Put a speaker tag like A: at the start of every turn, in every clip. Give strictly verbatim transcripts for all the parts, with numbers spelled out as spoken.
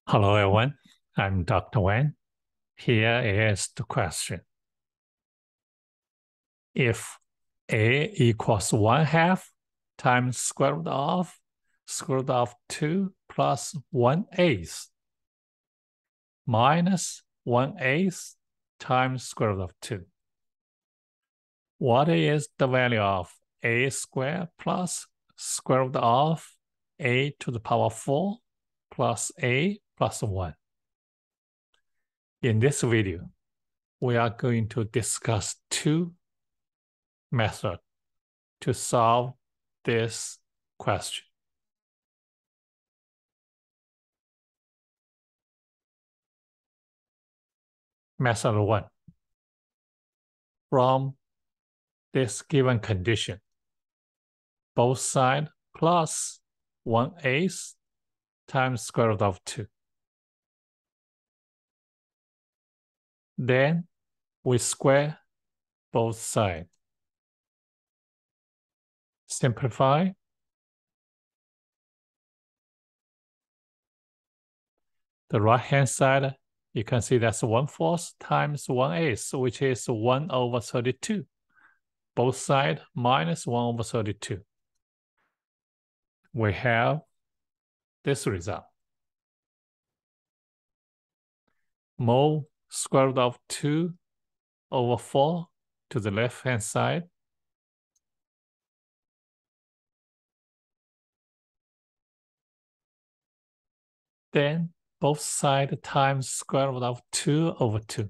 A: Hello, everyone. I'm Doctor Wang. Here is the question. If A equals one half times square root of square root of two plus one eighth minus one eighth times square root of two, what is the value of A squared plus square root of A to the power four plus A plus one? In this video, we are going to discuss two methods to solve this question. Method one. From this given condition, both sides plus one eighth times square root of two. Then we square both sides. Simplify. The right-hand side, you can see that's one fourth times one eighth, which is one over thirty-two. Both sides minus one over thirty-two. We have this result. Move square root of two over four to the left-hand side. Then both sides times square root of two over two.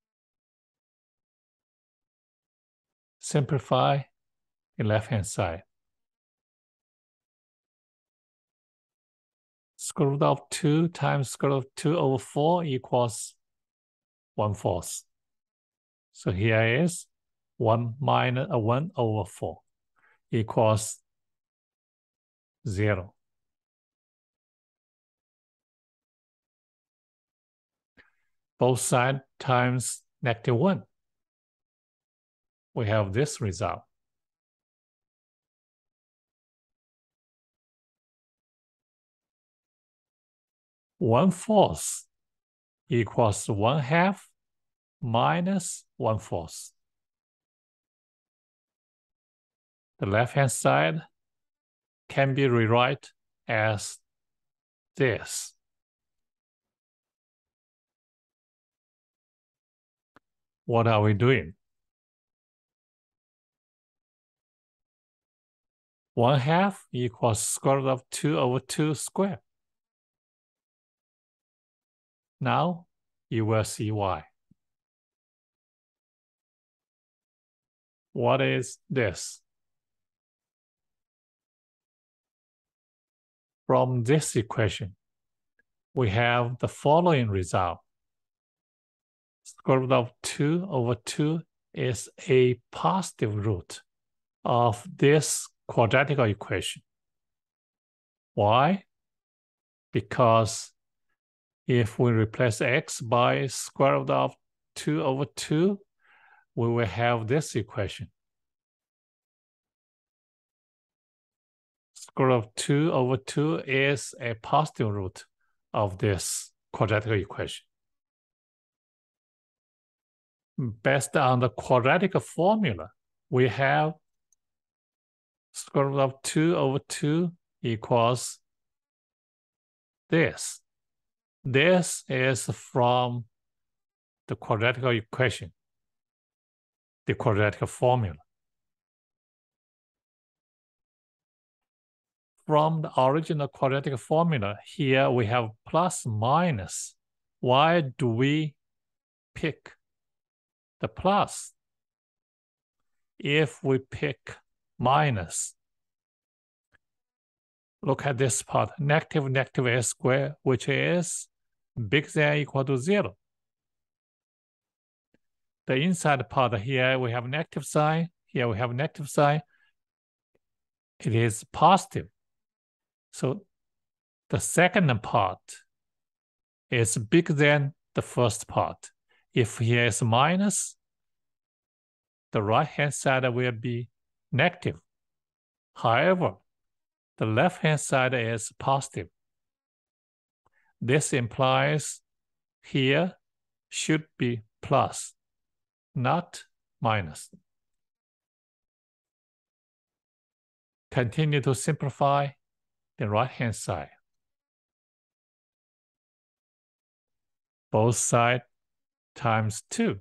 A: Simplify the left-hand side. Square root of two times square root of two over four equals one fourth. So here is one minus a one over four equals zero. Both sides times negative one. We have this result. One fourth equals one half minus one fourth. The left-hand side can be rewritten as this. What are we doing? One half equals square root of two over two squared. Now you will see why. What is this? From this equation, we have the following result. Square root of two over two is a positive root of this quadratic equation. Why? Because if we replace x by square root of two over two, we will have this equation. Square root of two over two is a positive root of this quadratic equation. Based on the quadratic formula, we have square root of two over two equals this. This is from the quadratic equation, the quadratic formula. From the original quadratic formula, here we have plus minus. Why do we pick the plus? If we pick minus, look at this part, negative negative a squared, which is bigger than or equal to zero. The inside part here, we have negative sign. Here we have negative sign. It is positive. So the second part is bigger than the first part. If here is minus, the right-hand side will be negative. However, the left-hand side is positive. This implies here should be plus, not minus. Continue to simplify the right-hand side. Both sides times two.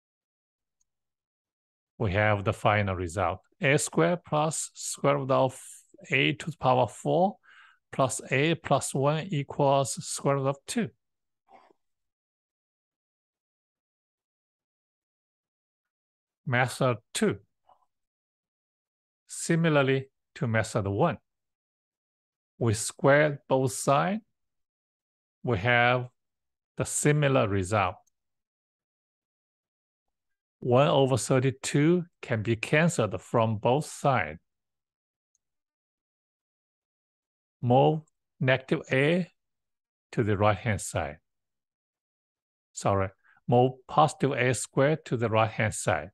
A: We have the final result. A squared plus square root of a to the power four plus a plus one equals square root of two. Method two. Similarly to method one, we squared both sides. We have the similar result. one over thirty-two can be cancelled from both sides. Move negative a to the right-hand side. Sorry, move positive a squared to the right-hand side.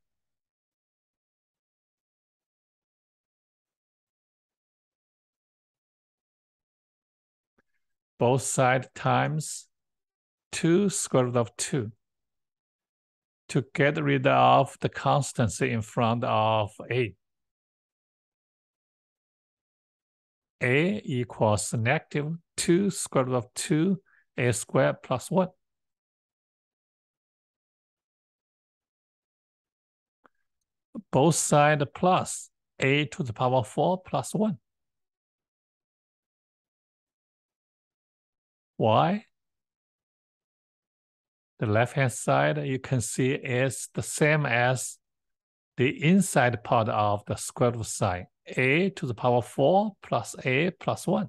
A: Both sides times two square root of two. To get rid of the constancy in front of a. A equals negative two square root of two a squared plus one. Both sides plus a to the power four plus one. Why? The left-hand side, you can see, is the same as the inside part of the square root sign, a to the power four plus a plus one.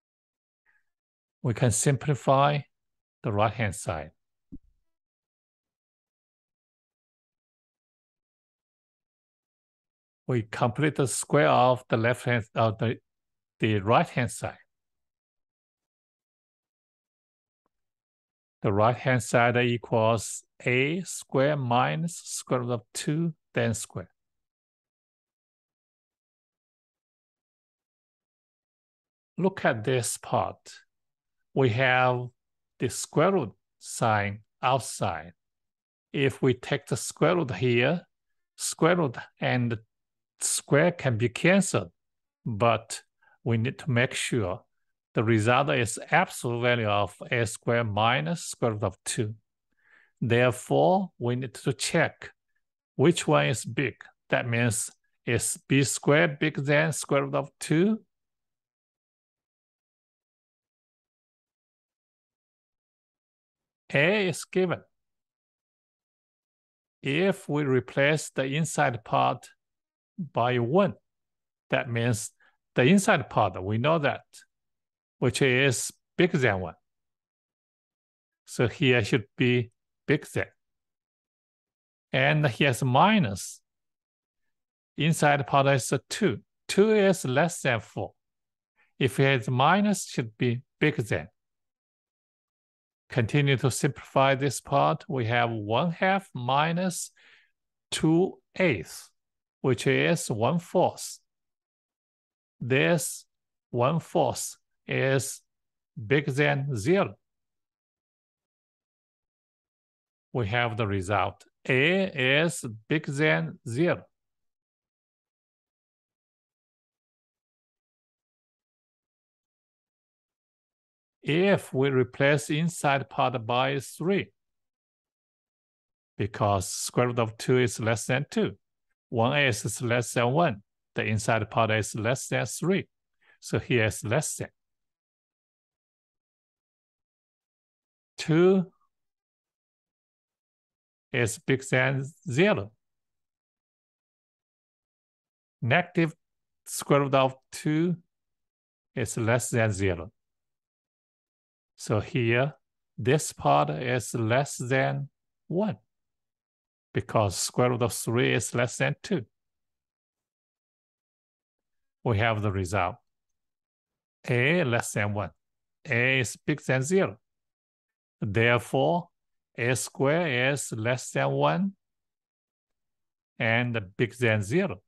A: We can simplify the right-hand side. We complete the square of the left-hand of the, the right-hand side. The right-hand side equals a squared minus square root of two, then square. Look at this part. We have the square root sign outside. If we take the square root here, square root and square can be cancelled, but we need to make sure the result is absolute value of a squared minus square root of two. Therefore, we need to check which one is big. That means, is b squared bigger than square root of two? A is given. If we replace the inside part by one, that means the inside part, we know that, which is bigger than one. So here should be bigger than. And here's minus. Inside part is a two. two is less than four. If it is minus, it should be bigger than. Continue to simplify this part. We have one half minus two eighths, which is one fourth. This one fourth is bigger than zero. We have the result. A is bigger than zero. If we replace inside part by three, because square root of two is less than two, one eighth is less than one, the inside part is less than three. So here is less than. two is bigger than zero. Negative square root of two is less than zero. So here, this part is less than one, because square root of three is less than two. We have the result. A less than one. A is bigger than zero. Therefore, a squared is less than one and bigger than zero.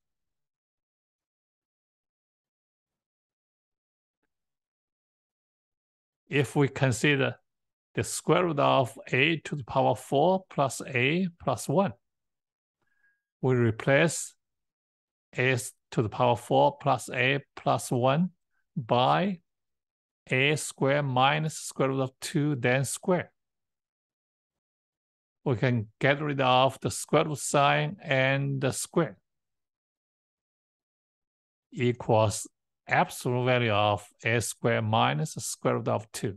A: if we consider the square root of a to the power four plus a plus one, we replace a to the power four plus a plus one by a squared minus square root of two, then square. We can get rid of the square root sign and the square. Equals absolute value of a squared minus the square root of two.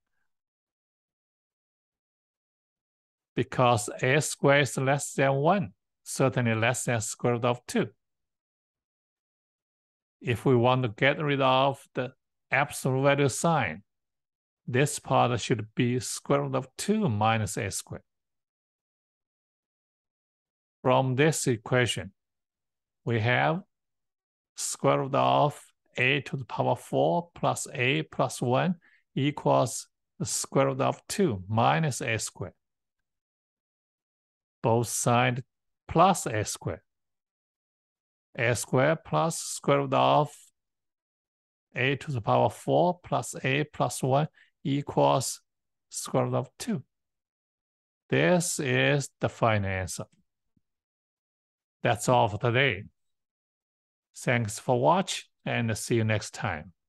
A: Because a squared is less than one, certainly less than square root of two. If we want to get rid of the absolute value sign, this part should be square root of two minus a squared. From this equation, we have square root of a to the power four plus a plus one equals the square root of two minus a squared. Both sides plus a squared. A squared plus square root of a to the power four plus a plus one equals square root of two. This is the final answer. That's all for today. Thanks for watching and see you next time.